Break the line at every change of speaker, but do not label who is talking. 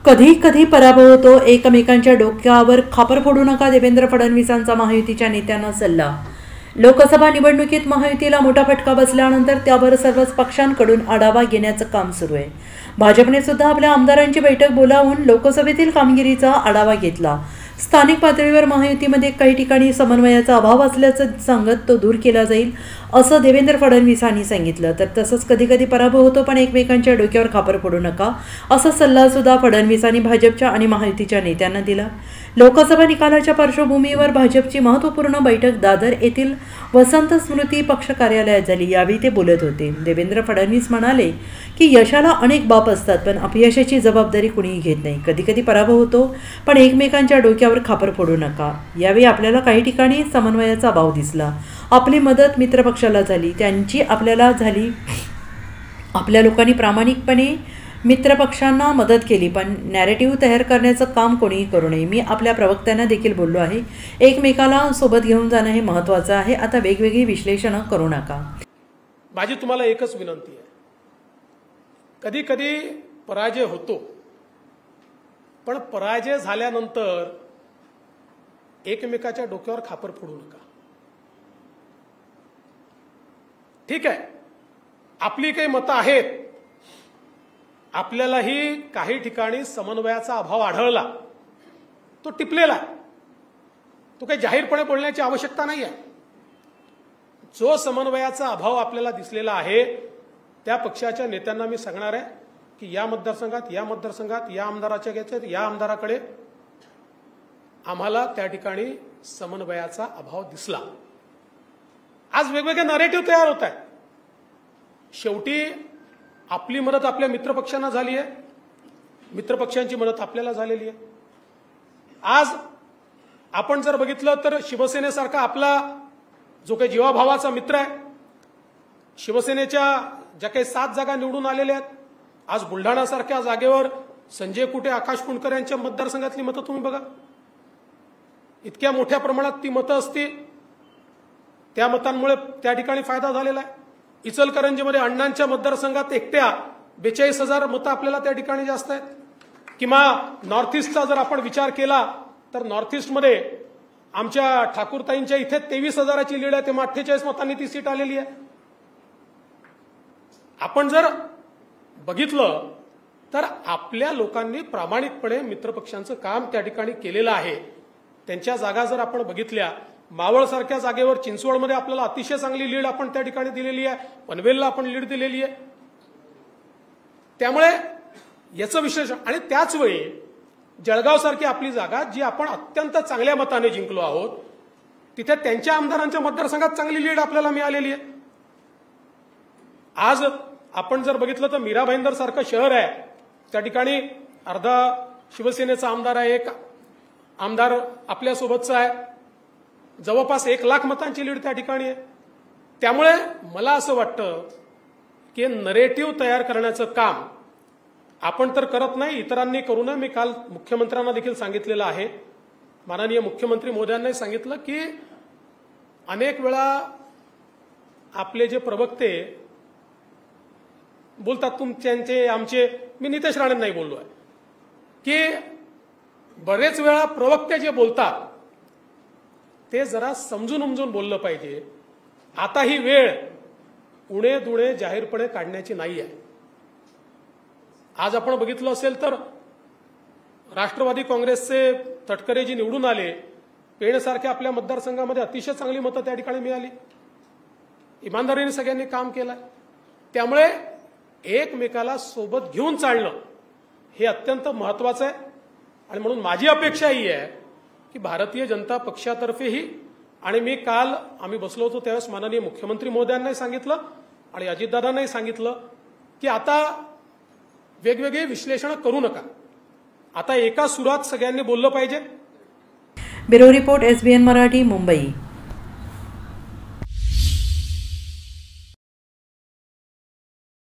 कधी कधी पराभव होतो, एकमेकांच्या डोक्यावर खापर फोडू नका, देवेंद्र फडणवीसांचा महायुतीच्या नेत्यांना सल्ला। लोकसभा निवडणुकीत महायुतीला मोठा फटका बसल्यानंतर त्यावर सर्वच पक्षांकडून आढावा घेण्याचं काम सुरू आहे। भाजपने सुद्धा आपल्या आमदारांची बैठक बोलावून लोकसभेतील कामगिरीचा आढावा घेतला। स्थानिक पातळीवर महायुतीमध्ये काही ठिकाणी समन्वयाचा अभाव असल्याचं सांगत तो दूर केला जाईल असं देवेंद्र फडणवीसांनी सांगितलं। तर तसंच कधी कधी पराभव होतो, पण एकमेकांच्या डोक्यावर खापर फोडू नका असा सल्ला सुद्धा फडणवीसांनी भाजपच्या आणि महायुतीच्या नेत्यांना दिला। लोकसभा निकालाच्या पार्श्वभूमीवर भाजपची महत्त्वपूर्ण बैठक दादर येथील वसंत स्मृती पक्ष कार्यालयात झाली। यावेळी ते बोलत होते। देवेंद्र फडणवीस म्हणाले की यशाला अनेक बाब असतात, पण अपयशाची जबाबदारी कुणीही घेत नाही। कधी कधी पराभव होतो, पण एकमेकांच्या डोक्यावर खापर फोडू नका। यावेळी आपल्याला काही ठिकाणी समन्वयाचा अभाव दिसला। आपली मदत मित्रपक्षाला झाली, त्यांची आपल्याला झाली। आपल्या लोकांनी प्रामाणिकपणे मित्रपक्षांना मदत केली, पण नॅरेटिव्ह तयार करण्याचं काम कोणीही करू नये। मी आपल्या प्रवक्त्यांना देखील बोललो आहे, एकमेकाला सोबत घेऊन जाणं हे महत्त्वाचं आहे। आता वेगवेगळी विश्लेषणं करू नका।
माझी तुम्हाला एकच विनंती आहे, कधी कधी पराजय होतो, पण पराजय झाल्यानंतर एकमेकाच्या डोक्यावर खापर फोडू नका। ठीक आहे, आपली काही मतं आहेत, आपल्यालाही काही ठिकाणी समन्वयाचा अभाव आढळला, तो टिपलेला आहे, तो काही जाहीरपणे बोलण्याची आवश्यकता नाही आहे। जो समन्वयाचा अभाव आपल्याला दिसलेला आहे त्या पक्षाच्या नेत्यांना मी सांगणार आहे की या मतदारसंघात या आमदाराच्या घेतल्यात या आमदाराकडे आम्हाला त्या ठिकाणी समन्वयाचा अभाव दिसला। आज वेगवेगळे नरेटिव्ह तयार होत आहेत। शेवटी आपली मदत आपल्या मित्रपक्षांना झाली आहे, मित्रपक्षांची मदत आपल्याला झालेली आहे। आज आपण जर बघितलं तर शिवसेनेसारखा आपला जो काही जीवाभावाचा मित्र आहे, शिवसेनेच्या ज्या काही 7 जागा निवडून आलेल्या आहेत, आज बुलढाणासारख्या जागेवर संजय कुटे, आकाश कुणकर यांच्या मतदारसंघातली मतं तुम्ही बघा, इतक्या मोठ्या प्रमाणात ती मतं असती, त्या मतांमुळे त्या ठिकाणी फायदा झालेला आहे। इचलकरंजीमध्ये अण्णांच्या मतदारसंघात एकट्या 42,000 मतं आपल्याला त्या ठिकाणी जास्त आहेत। किंवा नॉर्थ ईस्टचा जर आपण विचार केला तर नॉर्थ ईस्टमध्ये आमच्या ठाकूरताईंच्या इथे 23,000ची लीड आहे, तेव्हा 48 मतांनी ती सीट आलेली आहे। आपण जर बघितलं तर आपल्या लोकांनी प्रामाणिकपणे मित्रपक्षांचं काम त्या ठिकाणी केलेलं आहे। त्यांच्या जागा जर आपण बघितल्या, मावळसारख्या जागेवर चिंचवडमध्ये आपल्याला अतिशय चांगली लीड आपण त्या ठिकाणी दिलेली आहे, पनवेलला आपण लीड दिलेली आहे। त्यामुळे याचं विश्लेषण, आणि त्याच वेळी जळगावसारखी आपली जागा जी आपण अत्यंत चांगल्या मताने जिंकलो आहोत, तिथे त्यांच्या आमदारांच्या मतदारसंघात चांगली लीड आपल्याला मिळालेली आहे। आज आपण जर बघितलं तर मीरा भाईंदर सारखं शहर आहे, त्या ठिकाणी अर्धा शिवसेनेचा आमदार आहे, एक आमदार आपल्यासोबतचा आहे, जवळपास 1 लाख मतांची लीड त्या ठिकाणी आहे। त्यामुळे मला असं वाटतं की नरेटिव्ह तयार करण्याचं काम आपण तर करत नाही, इतरांनी करू नये। मी काल मुख्यमंत्र्यांना देखील सांगितलेलं आहे, माननीय मुख्यमंत्री महोदयांनी सांगितलं की अनेक वेळा आपले जे प्रवक्ते बोलतात, तुमचे आमचे, मी नितेश राणेंनाही बोललो आहे की बरेच वेळा प्रवक्ते जे बोलतात ते जरा समजून उमजून बोललं पाहिजे। आता ही वेळ उणे दुणे जाहीरपणे काढण्याची नाही आहे। आज आपण बघितलं असेल तर राष्ट्रवादी काँग्रेसचे तटकरे जी निवडून आले, पेणसारख्या आपल्या मतदारसंघामध्ये अतिशय चांगली मतं त्या ठिकाणी मिळाली, इमानदारीने सगळ्यांनी काम केलं। त्यामुळे एकमेकाला सोबत घेऊन चालणं हे अत्यंत महत्त्वाचं आहे। आणि म्हणून माझी अपेक्षा ही आहे की भारतीय जनता पक्षातर्फेही, आणि मी काल आम्ही बसलो होतो त्यावेळेस माननीय मुख्यमंत्री महोदयांनाही सांगितलं आणि अजितदादांनाही सांगितलं की आता वेगवेगळे विश्लेषण करू नका, आता एका सुरात सगळ्यांनी बोललं पाहिजे।
Bureau report, SBN Marathi, Mumbai.